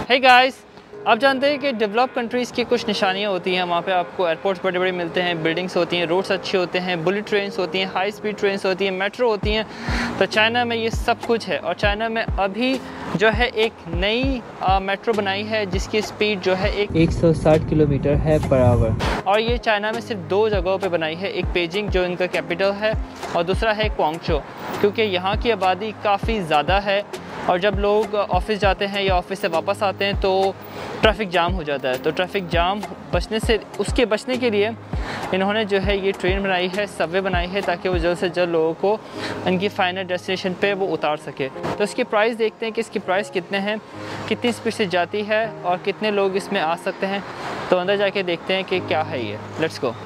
Hey guys, आप जानते हैं कि डेवलप कंट्रीज़ की कुछ निशानियाँ होती हैं। वहाँ पे आपको एयरपोर्ट्स बड़े बड़े मिलते हैं, बिल्डिंग्स होती हैं, रोड्स अच्छे होते हैं, बुलेट ट्रेन्स होती हैं, हाई स्पीड ट्रेन्स होती हैं, मेट्रो होती हैं। तो चाइना में ये सब कुछ है। और चाइना में अभी जो है एक नई मेट्रो बनाई है जिसकी स्पीड जो है 160 किलोमीटर है पर आवर। और ये चाइना में सिर्फ 2 जगहों पे बनाई है, एक पेजिंग जो इनका कैपिटल है और दूसरा है क्वांगचो, क्योंकि यहाँ की आबादी काफ़ी ज़्यादा है और जब लोग ऑफिस जाते हैं या ऑफिस से वापस आते हैं तो ट्रैफिक जाम हो जाता है। तो ट्रैफिक जाम बचने के लिए इन्होंने जो है ये ट्रेन बनाई है, सबवे बनाई है, ताकि वो जल्द से जल्द लोगों को इनकी फाइनल डेस्टिनेशन पे वो उतार सके। तो इसकी प्राइस देखते हैं कि इसकी प्राइस कितने हैं, कितनी स्पीड से जाती है और कितने लोग इसमें आ सकते हैं। तो अंदर जाके देखते हैं कि क्या है ये। Let's go.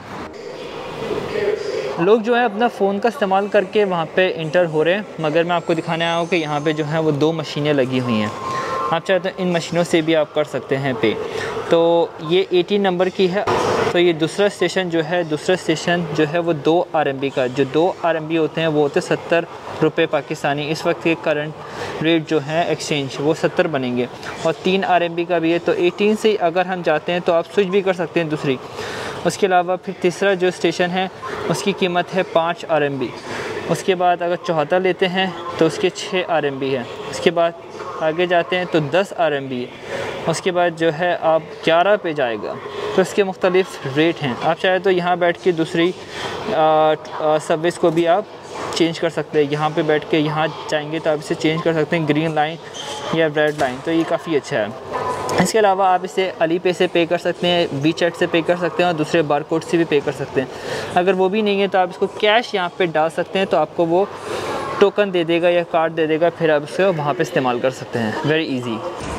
लोग जो है अपना फ़ोन का इस्तेमाल करके वहाँ पे इंटर हो रहे हैं, मगर मैं आपको दिखाने आया हूँ कि यहाँ पे जो है वो 2 मशीनें लगी हुई हैं। आप चाहे तो इन मशीनों से भी आप कर सकते हैं पे। तो ये 18 नंबर की है। तो ये दूसरा स्टेशन जो है वो 2 RMB का, जो 2 RMB होते हैं वो होते 70 रुपये पाकिस्तानी। इस वक्त के करंट रेट जो है एक्सचेंज वो 70 बनेंगे। और 3 RMB का भी है। तो 18 से अगर हम जाते हैं तो आप स्विच भी कर सकते हैं दूसरी। उसके अलावा फिर तीसरा जो स्टेशन है उसकी कीमत है 5 RMB। उसके बाद अगर चौथा लेते हैं तो उसके 6 RMB है। उसके बाद आगे जाते हैं तो 10 RMB है। उसके बाद जो है आप 11 पे जाएगा। तो इसके मुख्तलिफ़ रेट हैं। आप चाहे तो यहाँ बैठ के दूसरी सर्विस को भी आप चेंज कर सकते हैं। यहाँ पे बैठ के यहाँ जाएंगे तो आप इसे चेंज कर सकते हैं, ग्रीन लाइन या रेड लाइन। तो ये काफ़ी अच्छा है। इसके अलावा आप इसे अली पे से पे कर सकते हैं, वीचैट से पे कर सकते हैं और दूसरे बारकोड से भी पे कर सकते हैं। अगर वो भी नहीं है तो आप इसको कैश यहाँ पे डाल सकते हैं, तो आपको वो टोकन दे देगा या कार्ड दे देगा, फिर आप इसे वहाँ पे इस्तेमाल कर सकते हैं। वेरी इजी,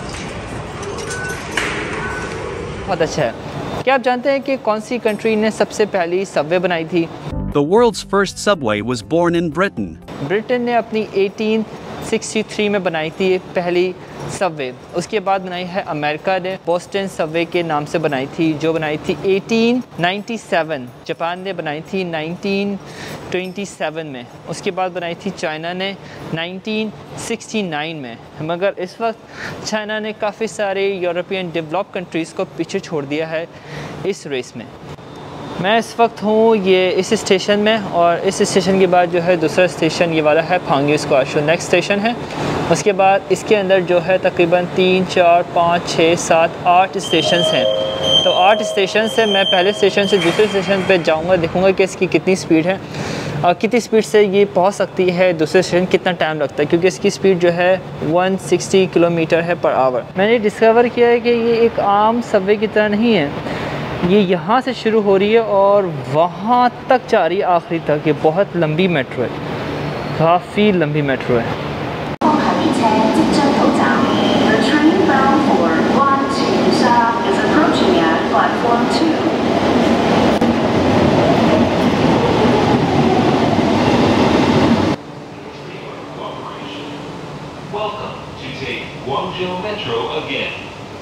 बहुत अच्छा है। क्या आप जानते हैं कि कौन सी कंट्री ने सबसे पहली सबवे बनाई थी? The world's first subway was born in Britain. Britain ने अपनी 1863 में बनाई थी पहली सबवे। उसके बाद बनाई है अमेरिका ने, बोस्टन सबवे के नाम से बनाई थी, जो बनाई थी 1897। जापान ने बनाई थी 1927 में। उसके बाद बनाई थी चाइना ने 1969 में। मगर इस वक्त चाइना ने काफ़ी सारे यूरोपियन डेवलप कंट्रीज़ को पीछे छोड़ दिया है इस रेस में। मैं इस वक्त हूँ ये इस स्टेशन में, और इस स्टेशन के बाद जो है दूसरा स्टेशन ये वाला है फांगी स्क्वाश, जो नेक्स्ट स्टेशन है। उसके बाद इसके अंदर जो है तकरीबन 3, 4, 5, 6, 7, 8 स्टेशन हैं। तो 8 स्टेशन से मैं पहले स्टेशन से दूसरे स्टेशन पे जाऊँगा, देखूँगा कि इसकी कितनी स्पीड है और कितनी स्पीड से ये पहुँच सकती है दूसरे स्टेशन, कितना टाइम लगता है, क्योंकि इसकी स्पीड जो है 160 किलोमीटर है पर आवर। मैंने डिस्कवर किया है कि ये एक आम सबवे की तरह नहीं है। ये यहाँ से शुरू हो रही है और वहाँ तक जा रही है आखिरी तक। ये बहुत लंबी मेट्रो है, काफ़ी लंबी मेट्रो है। Welcome to take Guangzhou Metro again.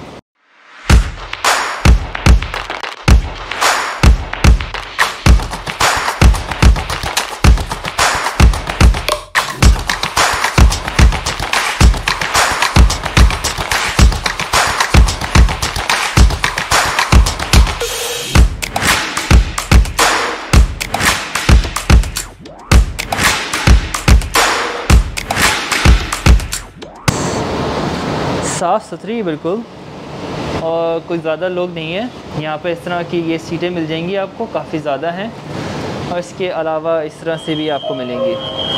साफ़ सुथरी बिल्कुल, और कोई ज़्यादा लोग नहीं है यहाँ पे। इस तरह की ये सीटें मिल जाएंगी आपको, काफ़ी ज़्यादा हैं, और इसके अलावा इस तरह से भी आपको मिलेंगी।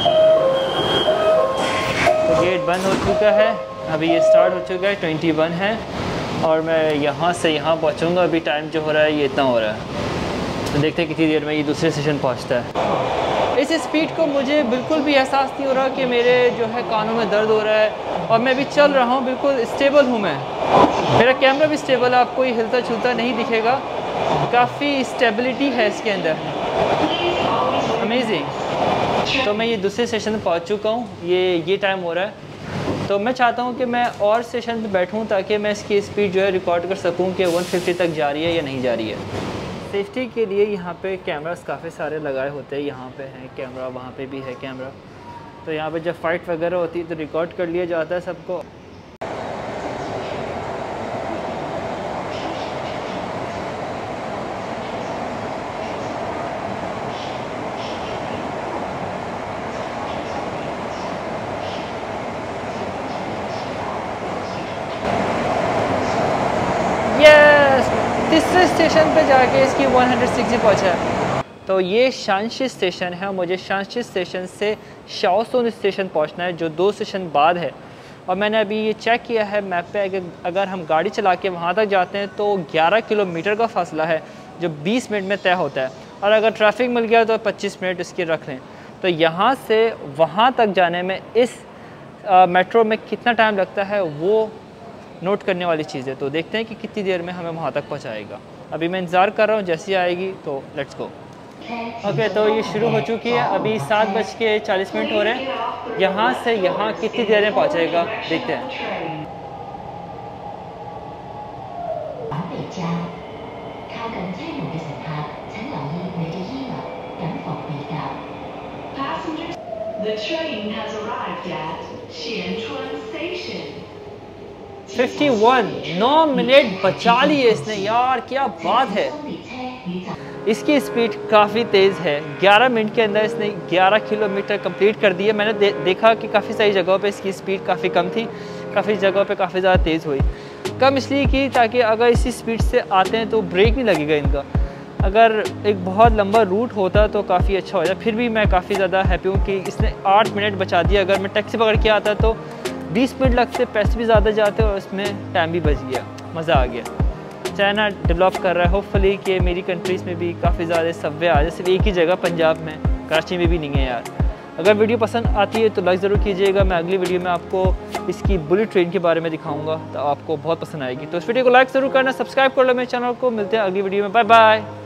तो गेट बंद हो चुका है, अभी ये स्टार्ट हो चुका है, 21 है, और मैं यहाँ से यहाँ पहुँचूँगा। अभी टाइम जो हो रहा है ये इतना हो रहा है, तो देखते हैं कितनी देर में ये दूसरे स्टेशन पहुँचता है। इस स्पीड को मुझे बिल्कुल भी एहसास नहीं हो रहा कि मेरे जो है कानों में दर्द हो रहा है, और मैं भी चल रहा हूँ, बिल्कुल स्टेबल हूँ मैं। मेरा कैमरा भी स्टेबल है, आपको ये हिलता छूलता नहीं दिखेगा। काफ़ी स्टेबिलिटी है इसके अंदर, अमेजिंग। तो मैं ये दूसरे स्टेशन पर पहुँच चुका हूँ, ये टाइम हो रहा है। तो मैं चाहता हूँ कि मैं और स्टेशन पर बैठूँ ताकि मैं इसकी स्पीड जो है रिकॉर्ड कर सकूँ कि 150 तक जा रही है या नहीं जा रही है। सेफ्टी के लिए यहाँ पे कैमरास काफ़ी सारे लगाए होते हैं। यहाँ पे है कैमरा, वहाँ पे भी है कैमरा। तो यहाँ पे जब फ़ाइट वगैरह होती है तो रिकॉर्ड कर लिया जाता है सबको। यस, तीसरे स्टेशन पे जाके इसकी 160 पहुँचा है। तो ये शानशी स्टेशन है, मुझे शानशी स्टेशन से शाओसुन स्टेशन पहुंचना है जो 2 स्टेशन बाद है। और मैंने अभी ये चेक किया है मैप पे, अगर हम गाड़ी चला के वहाँ तक जाते हैं तो 11 किलोमीटर का फासला है जो 20 मिनट में तय होता है, और अगर ट्रैफिक मिल गया तो 25 मिनट इसकी रख लें। तो यहाँ से वहाँ तक जाने में इस मेट्रो में कितना टाइम लगता है वो नोट करने वाली चीज़ है। तो देखते हैं कि कितनी देर में हमें वहाँ तक पहुँचाएगा। अभी मैं इंतज़ार कर रहा हूँ, जैसी आएगी तो लेट्स गो। ओके, तो ये शुरू हो चुकी है। अभी 7:40 हो रहे हैं। यहाँ से यहाँ कितनी देर में पहुँचेगा देखते हैं। The train has arrived at Xianchuan Station. 51 9 minute बचा लिए इसने यार, क्या बात है। इसकी स्पीड काफ़ी तेज़ है। 11 मिनट के अंदर इसने 11 किलोमीटर कंप्लीट कर दिया। मैंने देखा कि काफ़ी सारी जगहों पे इसकी स्पीड काफ़ी कम थी, काफ़ी जगहों पे काफ़ी ज़्यादा तेज़ हुई। कम इसलिए की ताकि अगर इसी स्पीड से आते हैं तो ब्रेक नहीं लगेगा इनका। अगर एक बहुत लंबा रूट होता तो काफ़ी अच्छा हो जाए। फिर भी मैं काफ़ी ज़्यादा हैप्पी हूँ कि इसने 8 मिनट बचा दिया। अगर मैं टैक्सी पकड़ के आता तो 20 मिनट लगते, पैसे भी ज़्यादा जाते और उसमें टाइम भी बच गया। मज़ा आ गया। चाइना डेवलप कर रहा है, होपफुली कि मेरी कंट्रीज़ में भी काफ़ी ज़्यादा सबवे आ जाए। सिर्फ एक ही जगह पंजाब में, कराची में भी नहीं है यार। अगर वीडियो पसंद आती है तो लाइक ज़रूर कीजिएगा। मैं अगली वीडियो में आपको इसकी बुलेट ट्रेन के बारे में दिखाऊंगा, तो आपको बहुत पसंद आएगी। तो इस वीडियो को लाइक ज़रूर करना, सब्सक्राइब कर लो मेरे चैनल को। मिलते हैं अगली वीडियो में, बाय बाय।